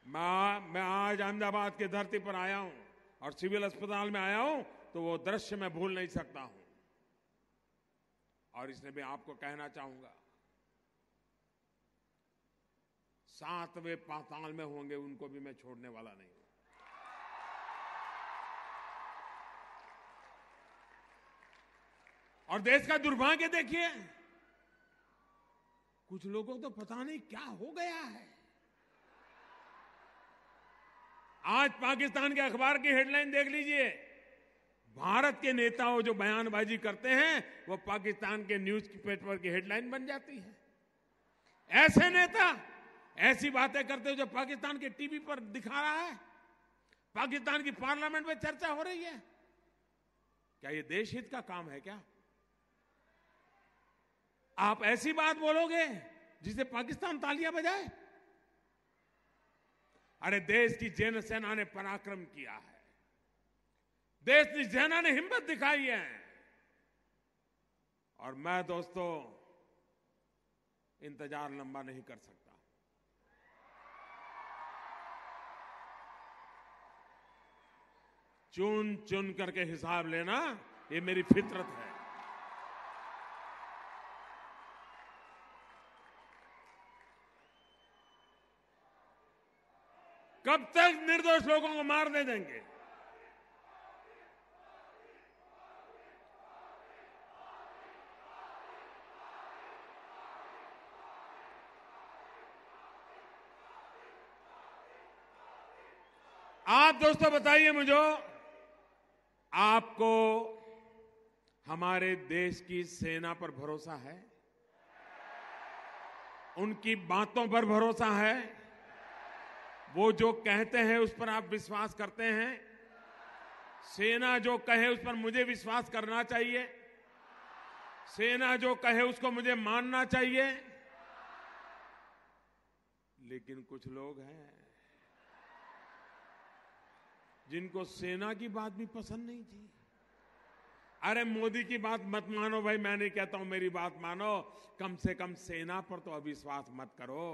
मैं आज अहमदाबाद की धरती पर आया हूं और सिविल अस्पताल में आया हूं तो वो दृश्य मैं भूल नहीं सकता हूं। और इसलिए मैं आपको कहना चाहूंगा, 7वें पाताल में होंगे उनको भी मैं छोड़ने वाला नहीं हूं। और देश का दुर्भाग्य देखिए, कुछ लोगों को तो पता नहीं क्या हो गया है। आज पाकिस्तान के अखबार की हेडलाइन देख लीजिए, भारत के नेताओं जो बयानबाजी करते हैं वो पाकिस्तान के न्यूज पेपर की हेडलाइन बन जाती है। ऐसे नेता ऐसी बातें करते हो जो पाकिस्तान के टीवी पर दिखा रहा है, पाकिस्तान की पार्लियामेंट में चर्चा हो रही है। क्या ये देश हित का काम है क्या? आप ऐसी बात बोलोगे जिसे पाकिस्तान तालियां बजाए? अरे देश की जैन सेना ने पराक्रम किया है, देश की सेना ने हिम्मत दिखाई है। और मैं दोस्तों इंतजार लंबा नहीं कर सकता। चुन चुन करके हिसाब लेना ये मेरी फितरत है। कब तक निर्दोष लोगों को मारने देंगे? आप दोस्तों बताइए मुझे, आपको हमारे देश की सेना पर भरोसा है? उनकी बातों पर भरोसा है? वो जो कहते हैं उस पर आप विश्वास करते हैं? सेना जो कहे उस पर मुझे विश्वास करना चाहिए? सेना जो कहे उसको मुझे मानना चाहिए? लेकिन कुछ लोग हैं जिनको सेना की बात भी पसंद नहीं थी। अरे मोदी की बात मत मानो भाई, मैं नहीं कहता हूं मेरी बात मानो, कम से कम सेना पर तो अविश्वास मत करो।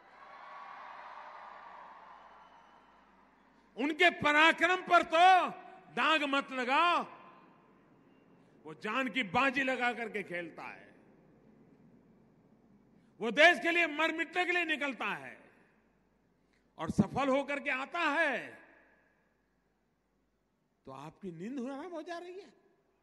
उनके पराक्रम पर तो दाग मत लगाओ। वो जान की बाजी लगा करके खेलता है, वो देश के लिए मर मिटने के लिए निकलता है और सफल होकर के आता है तो आपकी नींद हराम हो जा रही है।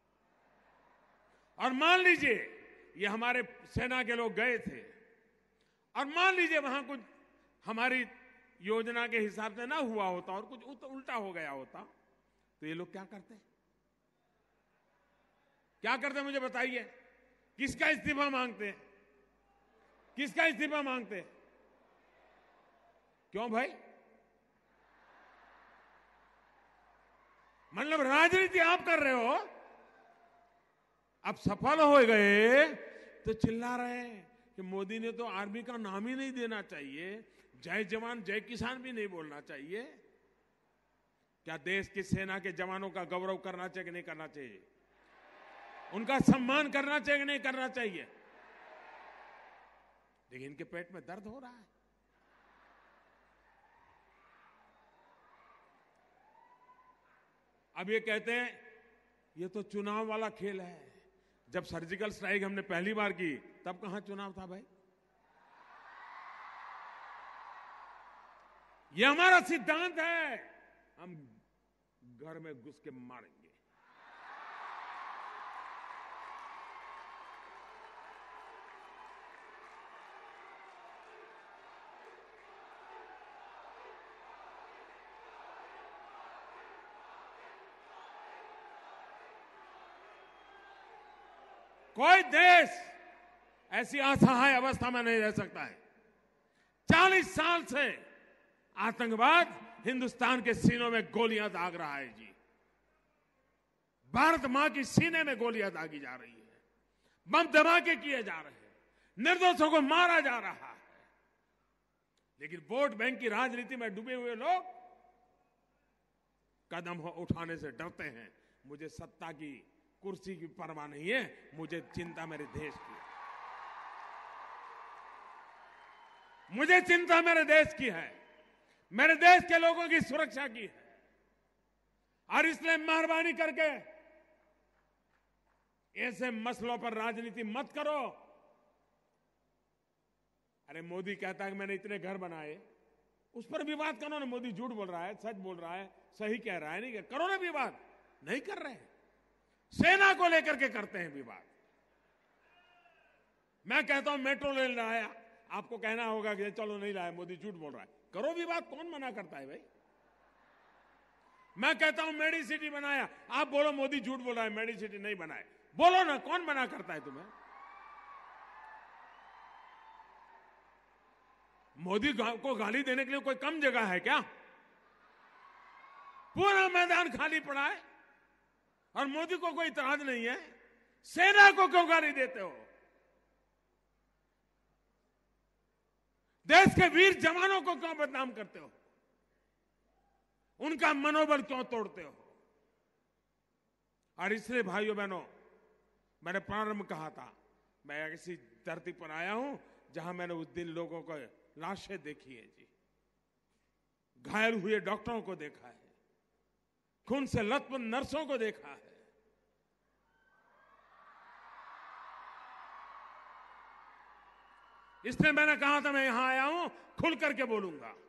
और मान लीजिए ये हमारे सेना के लोग गए थे और मान लीजिए वहां कुछ हमारी योजना के हिसाब से ना हुआ होता और कुछ उल्टा हो गया होता तो ये लोग क्या करते? क्या करते मुझे बताइए? किसका इस्तीफा मांगते? किसका इस्तीफा मांगते? क्यों भाई? मतलब राजनीति आप कर रहे हो, अब सफल हो गए तो चिल्ला रहे हैं कि मोदी ने तो आर्मी का नाम ही नहीं देना चाहिए, जय जवान जय किसान भी नहीं बोलना चाहिए। क्या देश की सेना के जवानों का गौरव करना चाहिए कि नहीं करना चाहिए? उनका सम्मान करना चाहिए कि नहीं करना चाहिए? लेकिन इनके पेट में दर्द हो रहा है। अब ये कहते हैं ये तो चुनाव वाला खेल है। जब सर्जिकल स्ट्राइक हमने पहली बार की तब कहां चुनाव था भाई? ये हमारा सिद्धांत है, हम घर में घुस के मारेंगे। कोई देश ऐसी असहाय अवस्था में नहीं रह सकता है। 40 साल से आतंकवाद हिंदुस्तान के सीनों में गोलियां दाग रहा है जी। भारत मां की सीने में गोलियां दागी जा रही है, बम धमाके किए जा रहे हैं, निर्दोषों को मारा जा रहा है। लेकिन वोट बैंक की राजनीति में डूबे हुए लोग कदम उठाने से डरते हैं। मुझे सत्ता की कुर्सी की परवाह नहीं है, मुझे चिंता मेरे देश की है। मुझे चिंता मेरे देश की है। मेरे देश के लोगों की सुरक्षा की है। और इसलिए मेहरबानी करके ऐसे मसलों पर राजनीति मत करो। अरे मोदी कहता है कि मैंने इतने घर बनाए, उस पर विवाद करो ना। मोदी झूठ बोल रहा है, सच बोल रहा है, सही कह रहा है, नहीं करो ना विवाद। नहीं कर रहे हैं। सेना को लेकर के करते हैं विवाद। मैं कहता हूं मेट्रो रेल लाया, आपको कहना होगा कि चलो नहीं लाया, मोदी झूठ बोल रहा है। करो विवाद, कौन मना करता है भाई। मैं कहता हूं मेडिसिटी बनाया, आप बोलो मोदी झूठ बोल रहा है, मेडिसिटी नहीं बनाए, बोलो ना, कौन मना करता है तुम्हें। मोदी को गाली देने के लिए कोई कम जगह है क्या? पूरा मैदान खाली पड़ा है और मोदी को कोई इतराज नहीं है। सेना को क्यों गाली देते हो? देश के वीर जवानों को क्यों बदनाम करते हो? उनका मनोबल क्यों तोड़ते हो? और इसलिए भाइयों बहनों, मैंने प्रारंभ कहा था, मैं ऐसी धरती पर आया हूं जहां मैंने उस दिन लोगों को लाशें देखी है जी, घायल हुए डॉक्टरों को देखा है, खून से लथपथ नर्सों को देखा है। इसलिए मैंने कहा था मैं यहां आया हूं खुल करके बोलूंगा।